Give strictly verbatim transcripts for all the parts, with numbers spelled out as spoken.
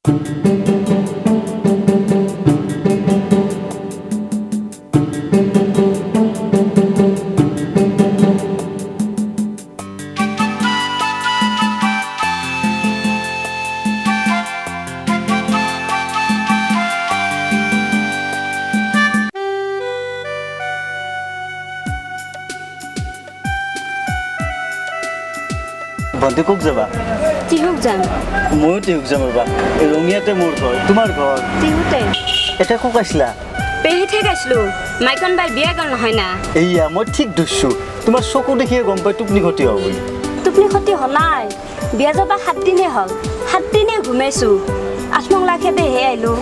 বন্ধু কোক যাবা তিহুক যাম ময়ো তিহুক যাম ৰবা ৰঙিয়াতে মোৰ ঘৰ তোমাৰ ঘৰ তিহুতে এটা কোক আছিলা পেহি ঠিক আছিলো মাইকন বাই বিয়া গল নহয় না এইয়া মই ঠিক ধৰছো তোমাৰ চকু দেখিয়ে গম পাই টোপনি ক্ষতি হ'ব বুলি টোপনি ক্ষতি হলাই বিয়া যাবা সাত দিনে হল সাত দিনে ঘুমাইছো আঠমংলা খেতে হে আইলো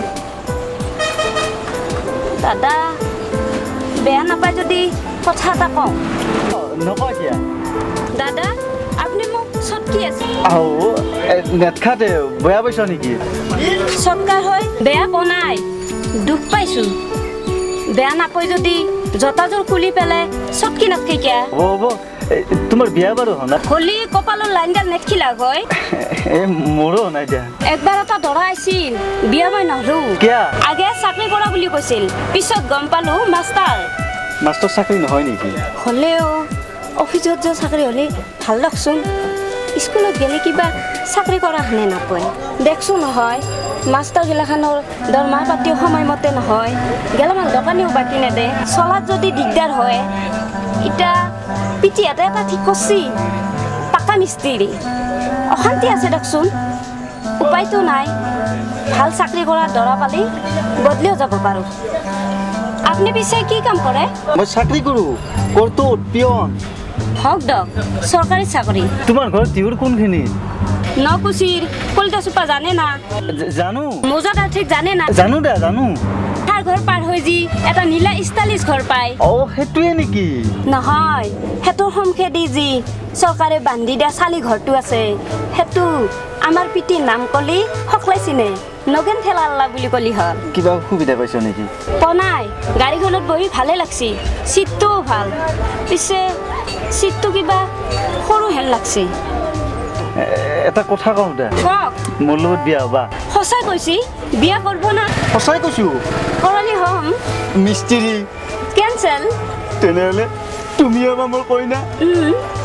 দাদা বেয়া নাপায় যদি কথা এটা কওঁ নকয় দিয়া দাদা আপনি মোক সৎকি আছে আও নেটখাতে বেয়া পাইছ নেকি সৎকাৰ হয় বেয়া কোৱা নাই দুখ পাইছো বেয়া নাপায় যদি জতাজোৰ খুলি পেলে সৎকি নাথকে কিয়া হ'ব তোমাৰ বিয়া বাৰু হনা হলি কপালৰ লাইনডাল নেখিলা হয় এ মোৰো নাই দিয়া একবাৰ এটা দৰা আছিল বিয়া মই নহৰু কিয়া আগে চাকৰি কৰা বুলি কৈছিল পিছত গম পালো মাষ্টাৰ মাষ্টৰ চাকৰি নহয় নেকি হলেও অফিসত যে চাকৰি হলে ভাল লাগছোন স্কুলত গেলে কিবা চাকৰি কৰা হানে নাপায় দেখছো নহয় মাষ্টাৰ গিলাখানৰ দৰমহা পাতিও সময়মতে নহয় গেলামান দোকানীও বাকী নেদে চলাত যদি দিগদাৰ হয় ইটা পিটিয়াতে এটা ঠিক কৰছি পাকা মিস্ত্ৰী অশান্তি আছে দেখছোন উপায়তো নাই ভাল চাকৰি কৰা দৰা পালি বদলিও যাব পাৰো আপনি পিছে কি কাম কৰে মই চাকৰি কৰো কৰতো পিয়ন হক দক সরকারি চাকরি তোমার ঘর তিহুর কোনখিনি নকুচির কলিতা সুপা জানে না জানো মোজাটা ঠিক জানে না জানো দা জানো তার ঘর পার হয়ে যি এটা নীলা স্টাইলিশ ঘর পায় ও হেতুয়ে নেকি নহয় হেতুর সমখেদি যি সরকারে বান্ধি দিয়া চালি ঘরটো আছে হেতু আমার পিটির নাম কলি হকলাইছিনে নগেন ঠেলাল্লা বুলি কলি হল কিবা সুবিধা পাইছ নেকি পনাই গাড়ীখনত বহি ভালে লাগছি সিটটোও ভাল পিছে সিটটো কিবা সৰু হেন লাগছি এটা কথা কওঁ দা কক মোৰ লগত বিয়া হবা সঁচাই কৈছি বিয়া কৰিব না সঁচাই কৈছো কৰালি হম মিস্ত্ৰী কেনসেল তেনেহলে তুমি আমাৰ মোৰ কইনা উম